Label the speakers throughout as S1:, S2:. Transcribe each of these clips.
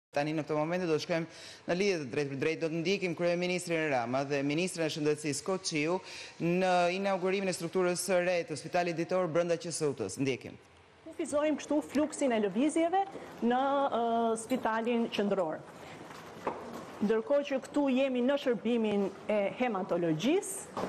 S1: Tani në këtë moment do shkojmë në lidhje drejt për drejt, do të ndjekim kryeministrin Rama dhe ministrin e Shëndetësisë Koçiu në inaugurimin e strukturës së re të Spitalit Ditor brenda QSU-s. Ndjekim.
S2: Kufizojmë kështu fluksin e lëvizjeve në spitalin qendror. Ndërkohë që këtu jemi në shërbimin e hematologjisë.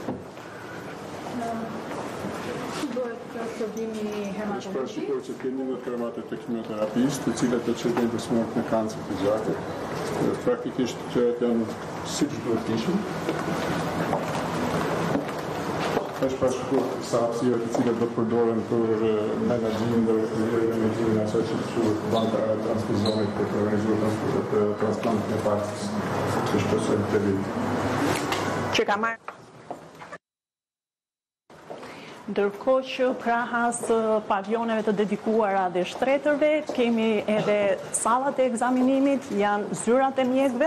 S3: Është parashikuar që kemi në krevate të kimioterapisë, të cilat të çojnë të smurt në kancer të gjakut. Praktikisht gjërat janë siç duhet të ishin. Është parashikuar sa hapësira të cilat do të përdoren për menaxhimin dhe menaxhimin e asaj që quhet banka e transfuzionit për të organizuar transplantin e parës. Është shpresoj të vijë.
S2: Që ka marrë ndërkohë që krahas pavioneve të dedikuara dhe shtretërve, kemi edhe sallat e ekzaminimit, janë zyrat e mjekëve.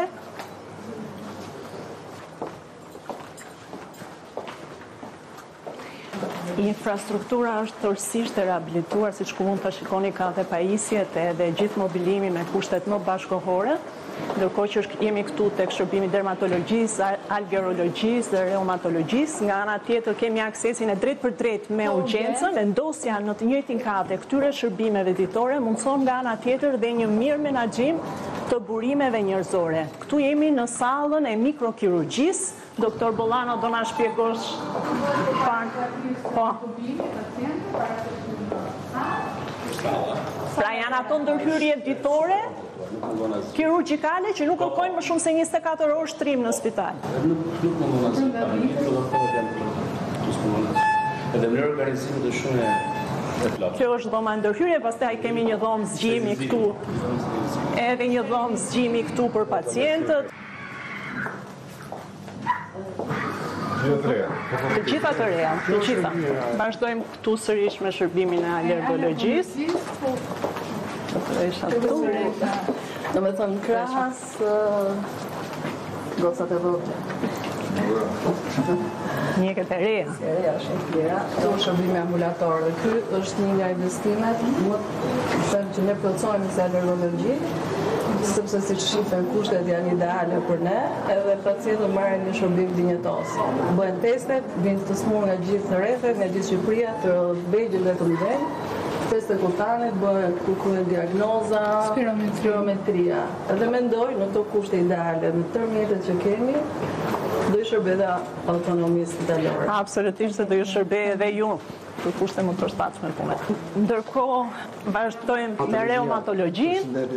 S2: Infrastruktura është tërësisht e rehabilituar, siç mund të shikoni ka dhe pajisjet edhe gjithë mobilimi me kushtet më bashkëkohore. Ndërkohë që jemi këtu tek shërbimi dermatologjisë, algerologjisë dhe reumatologjisë, nga ana tjetër kemi aksesin e drejt për drejt me urgjencën, vendosja në të njëjtin kat e këtyre shërbimeve ditore mundson nga ana tjetër dhe një mirë menaxhim të burimeve njerëzore. Këtu jemi në sallën e mikrokirurgjisë. Doktor Bollano do na shpjegosh pak. Po. Pra janë ato ndërhyrjet ditore kirurgjikale që nuk kërkojnë më shumë se 24 orë shtrim në spital.
S4: Edhe mënyrë organizimi të shumë e plot.
S2: Kjo është dhoma ndërhyrje, pastaj kemi një dhomë zgjimi këtu. Edhe një dhomë zgjimi këtu për pacientët. Të gjitha të reja, të gjitha. Vazhdojmë këtu sërish me shërbimin e alergologjisë.
S5: Do me thënë krahas gocat e vogla.
S2: Mjekët e reja.
S5: E reja është e tjera. Këtu është shërbimi ambulator dhe ky është një nga investimet më them që ne plotësojmë se alergologji, sepse siç shifen kushtet janë ideale për ne, edhe pacientët marrin një shërbim dinjetos. Bëhen testet, vinë të smur nga gjithë rrethet, nga gjithë Shqipëria, të vegjël dhe të mëdhenj. Teste kutane, bëhen kërkohet diagnoza, spirometria. Edhe mendoj në këto kushte ideale, në tërë mjetet që kemi, do i shërbej dhe autonomisë spitalore.
S2: Absolutisht se do i shërbej edhe ju për kushte më të përshtatshme pune. Ndërkohë vazhdojmë me reumatologjinë.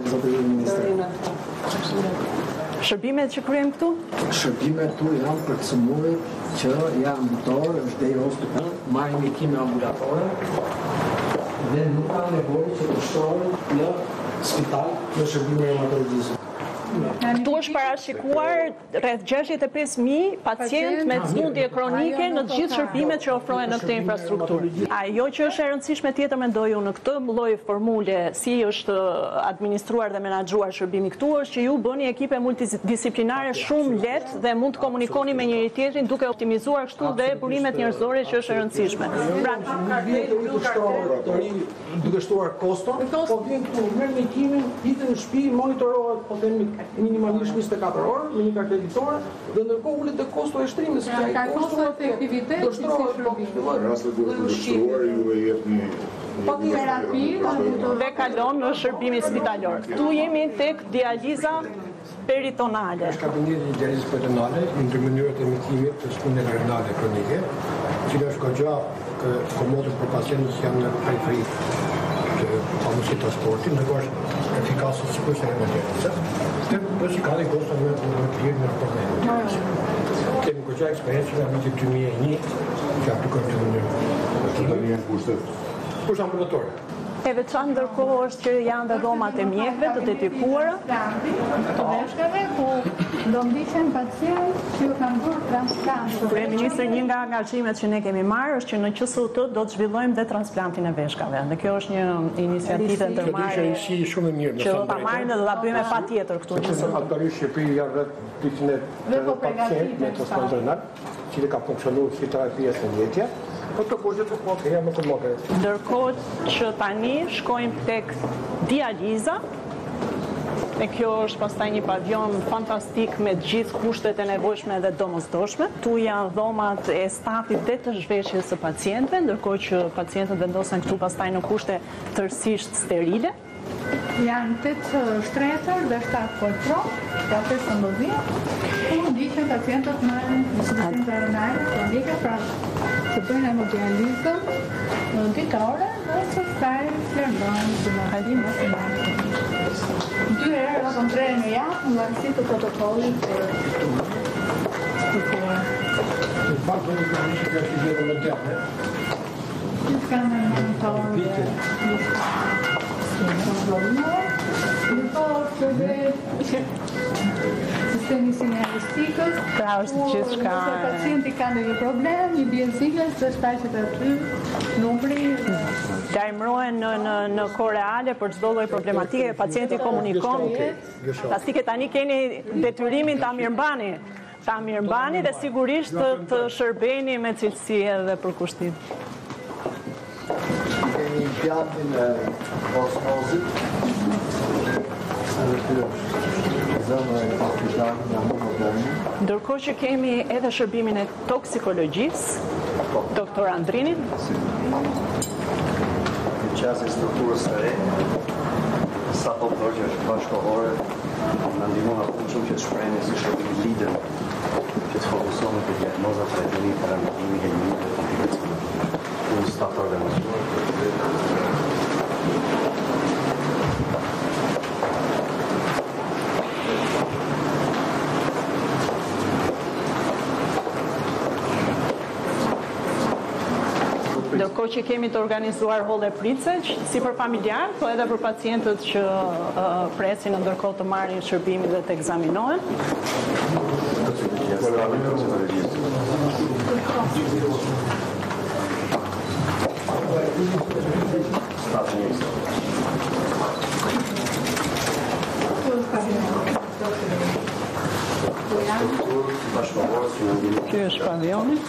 S2: Shërbimet që kryejmë këtu?
S6: Shërbimet këtu janë për të sëmurët që janë ambutor, është deri hospital, marrin ndikime ambulatore dhe nuk ka nevojë që të shtrohen në spital në shërbime reumatologjisë.
S2: Këtu është parashikuar rreth 65.000 pacientë me smundje kronike në të gjithë shërbimet që ofrohen në këtë infrastrukturë. Ajo që është e rëndësishme tjetër mendoj unë në këtë lloj formule si është administruar dhe menaxhuar shërbimi këtu është që ju bëni ekipe multidisiplinare shumë lehtë dhe mund të komunikoni me njëri tjetrin duke optimizuar kështu dhe burimet njerëzore që është e rëndësishme.
S7: Duke shtuar koston, po vjen këtu merr ndikimin, ditën në shtëpi monitorohet po themi minimalisht 24 orë me një kartë ditore dhe ndërkohë ulet te kosto e shtrimit, sepse ai kosto
S8: efektivitet
S7: do shtrohet
S3: Rastet duhet të shkruar ju e jepni
S8: terapi
S2: dhe kalon në shërbimin spitalor. Këtu jemi tek dializa peritonale.
S9: Është kabineti i dializës peritonale, ndër mënyrat e emitimit të smundjeve renale kronike, cila është goxha komode për pacientët që janë në periferi të pamundësit të transportit, ndërkohë është efikase sikur se emergjencë. Dhe si ka dhe kosto në prirë në probleme. Kemi goxha eksperiencë nga vitit 2001 që aplikojmë të mënyrë. Kushte ambulatore.
S2: E veçantë ndërkohë është që janë dhe dhomat e mjekëve të dedikuara.
S8: Të veshkave ku do ndiqen pacientë që kanë bërë transplantë.
S2: Kryeministri, një nga angazhimet që ne kemi marrë është që në QSU-t do të zhvillojmë dhe transplantin e veshkave. Dhe kjo është një iniciativë ndërmarrje
S9: shumë e mirë.
S2: Që do ta marrim dhe do ta bëjmë patjetër këtu në QSU.
S9: Aktualisht Shqipëri janë rreth 300 pacientë me transplant renal, që ka funksionuar si terapia së po të kushtet po të jam më të mëke.
S2: Ndërkohë që tani shkojmë tek dializa, E kjo është pastaj një pavion fantastik me gjithë kushtet e nevojshme dhe domosdoshme. Tu janë dhomat e stafit dhe të zhveshjes së pacientëve, ndërkohë që pacientët vendosen këtu pastaj në kushte tërësisht sterile.
S8: Janë 8 shtretër dhe 7 poltron, ka 15, ku ndiqen pacientët me insuficienca renale kronike, pra që bëjnë hemodializën ditore dhe që staj flerën të mëkalim ose marë. 2 herë apo 3 herë në javë në varësi të protokollit të studiuar.
S9: Në fakt unë kam ishte që është gjithë moderne.
S8: Kanë një monitor sistemi sinjalistikës,
S2: pra është gjithçka.
S8: Nëse pacienti ka ndonjë problem, i bie siglas dhe shfaqet aty numri.
S2: Lajmërohen në kohë reale për çdo lloj problematike, pacienti komunikon. Plastike tani keni detyrimin ta mirëmbani. Ta mirëmbani dhe sigurisht të shërbeni me cilësi edhe për kushtim.
S6: Kemi pjatin e osmozit.
S2: Ndërkohë që kemi edhe shërbimin e toksikologjisë, doktor Andrinin.
S10: Në qasë e strukturës së re, sa po përgjë është bashkohore, në ndihmon atë shumë që të shprehni si shërbim lider, që të fokusohemi për diagnozat, trajtimi, parametrimi, elimimi dhe komplikacione. Në staf organizuar.
S2: Ndërkohë që kemi të organizuar holle priceq, si për familjar, po edhe për pacientët që presin ndërkohë të marrin shërbimin dhe të ekzaminohen. Ky është pavioni.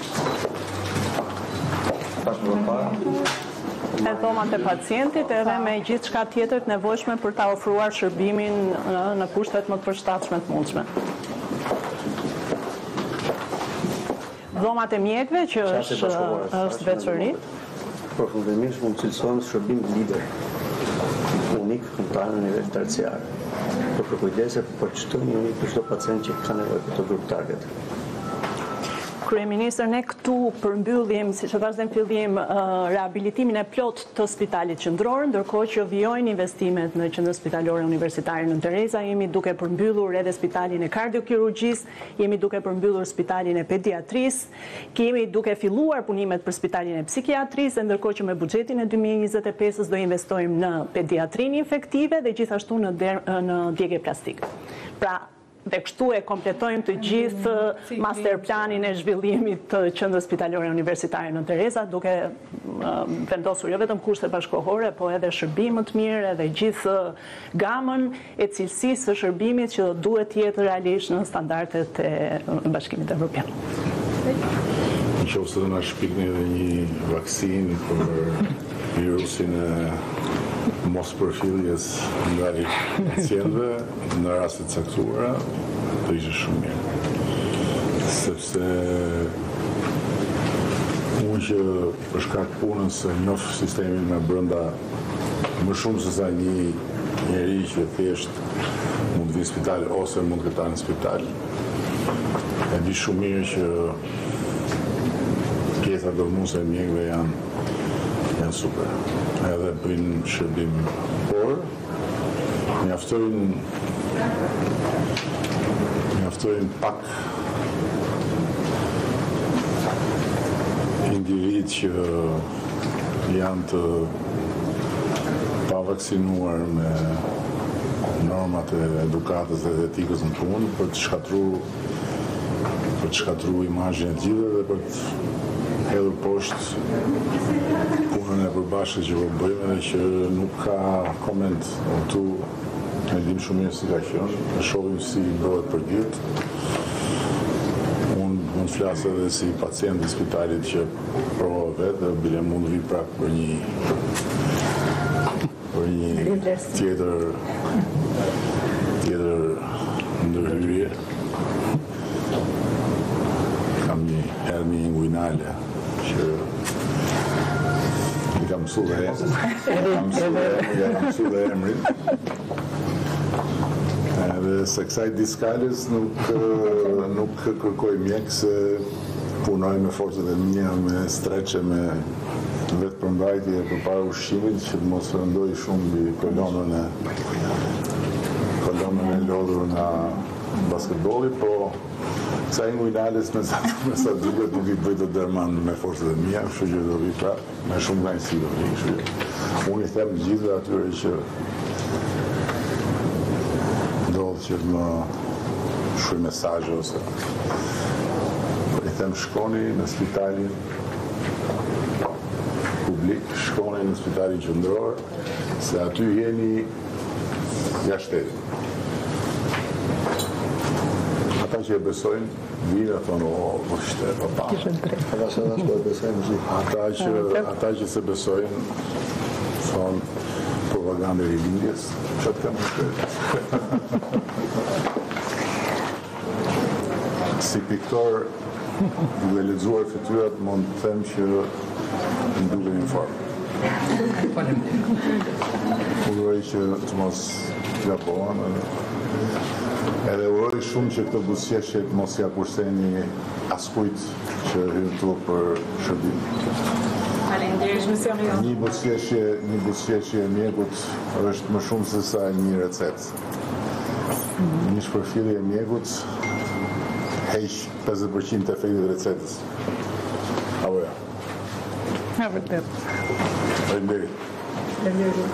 S2: E dhomat e pacientit edhe me gjithë shka tjetër të nevojshme për ta ofruar shërbimin në kushtet më të përshtatshme të mundshme. Dhomat e mjekëve që është veçori.
S10: Përfundimisht mund të cilësohen shërbim lider, unik kombëtar në nivel terciar. Për kujdese për çdo një unik për çdo pacient që ka nevojë për të grup target.
S2: Kryeministër, ne këtu përmbyllim, siç e thashë në fillim, rehabilitimin e plot të spitalit qendror, ndërkohë që vijojnë investimet në Qendrën Spitalore Universitare në Tereza, jemi duke përmbyllur edhe spitalin e kardiokirurgjisë, jemi duke përmbyllur spitalin e pediatrisë, kemi duke filluar punimet për spitalin e psikiatrisë, ndërkohë që me buxhetin e 2025-s do investojmë në pediatrinë infektive dhe gjithashtu në djegje plastike. Pra, dhe kështu e kompletojmë të gjithë masterplanin e zhvillimit të Qendrës Spitalore Universitare në Tereza, duke vendosur jo vetëm kushte bashkëkohore, po edhe shërbim më të mirë, edhe gjithë gamën e cilësisë së shërbimit që duhet të jetë realisht në standardet e Bashkimit Evropian.
S3: Nëse do na shpikni edhe një vaksinë për virusin e mos përfilljes ndaj pacientëve në raste të caktuara, do ishte shumë mirë. Sepse unë që për shkak punës se njoh sistemin me brenda më shumë se sa një njeri që thjesht mund të vi në spital ose mund të ketë në spital. E di shumë mirë që pjesa dormuese e mjekëve janë super. Edhe bëjnë shërbim, por mjaftojnë pak individ që janë të pavaksinuar me normat e edukatës dhe etikës në punë për të shkatruar imazhin e gjithë dhe për të hedhur poshtë punën e përbashkët që po bëjmë dhe që nuk ka koment. Tu e dim shumë mirë si ka qenë, e shohim si bëhet për gjithë. Unë mund flas edhe si pacient i spitalit që provova vetë dhe bile mund vi prap për një tjetër mësu dhe emrin. Edhe se kësaj diskales nuk kërkoj mjek se punoj me forcët e mia, me streqe, me vetë përmbajtje për para ushqimit që mos rëndoj shumë mbi kolonën e lodhur nga basketbolli, po kësaj ngujnales me sa duket nuk I bëj të dërman me forcët e mia, kështu që do vi pra me shumë kënaqësi do vi, kështu që unë I them gjithë atyre që ndodh që më shkruaj mesazhe ose I them shkoni në spitalin publik, shkoni në spitalin qendror, se aty jeni jashtë shtetit. Ata që e besojnë, vinë e thonë, po shte, papa. Ata që se besojnë, thonë, propaganda e rilindjes, që të kam shkret. Si piktor, duke lexuar fytyrat, mund të them që më duke një formë. Uroj që të mos gabohen, edhe uroj shumë që këtë buzëqeshje mos ja kurseni askujt që hyn këtu për shërbim. Një buzëqeshje e mjekut është më shumë se sa një recetë. Një shpërfillje e mjekut heq 50% të efektit të recetës. Apo ja.
S2: Ja, vërtet.
S3: Faleminderit.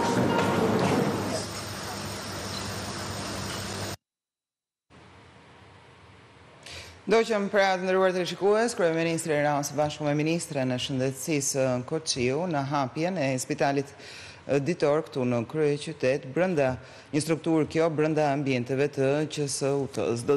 S1: Ndoqëm pra të nderuar teleshikues, kryeministri Rama së bashku me ministren e shëndetësisë Koçiu në hapjen e spitalit ditor këtu në kryeqytet brenda një strukturë kjo brenda ambienteve të QSUT-s.